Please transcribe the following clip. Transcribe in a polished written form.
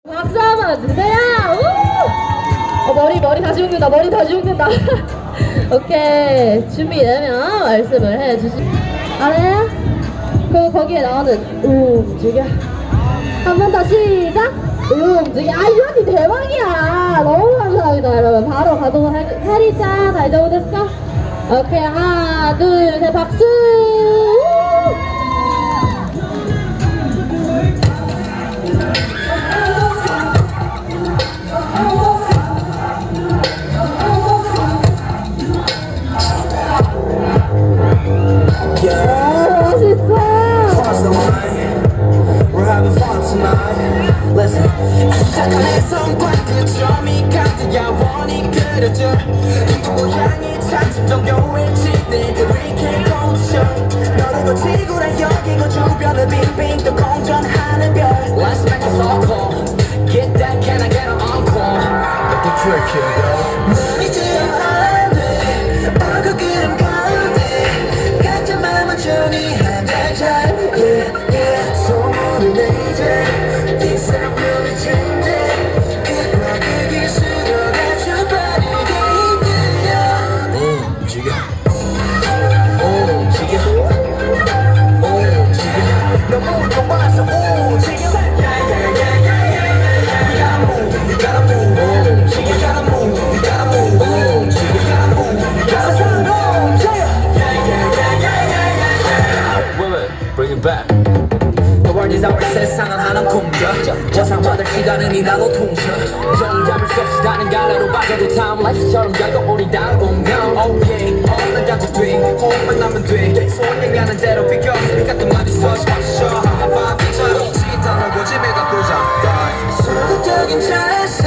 박수 한번 주세요. 머리 다시 묶는다. 머리 다시 묶는다. 오케이, 준비되면 말씀을 해주시. 알아요? 그 거기에 나오는 움직여. 한 번 더 시작. 움직여. 아, 이 언니 대박이야. 너무 감사합니다, 여러분. 바로 가도록 하리짱 다이저우 됐어? 오케이, 하나, 둘, 셋, 박수. 착한의 성과그 점이 같아야 원이 그려져 둥둥 향이 차츰 정교해질 때 We can go to show 너를 지구라 여기고 주변을 빙빙 또 공전하는 별 Let's make a circle Get that can I get an encore Let the trick here go 맘이 들어안돼 얼굴 그림 가운데 같은 맘은 종이 한 장잘 소문을 내자 이 사람 really change Bring it back. The world is our 세상은 하나 공전 저상받을 시간은 이나로 통셔 정잡을 수 없이 다른 갈래로 빠져도 time life처럼 결국 우리 다 운명 Oh yeah 없는 자도 돼 호흡만 나면 돼 소원행하는 대로 비켜 같은 말이 서지 마셔 하바비처럼 시탄을 고집에 갖고 잡다 소극적인 자의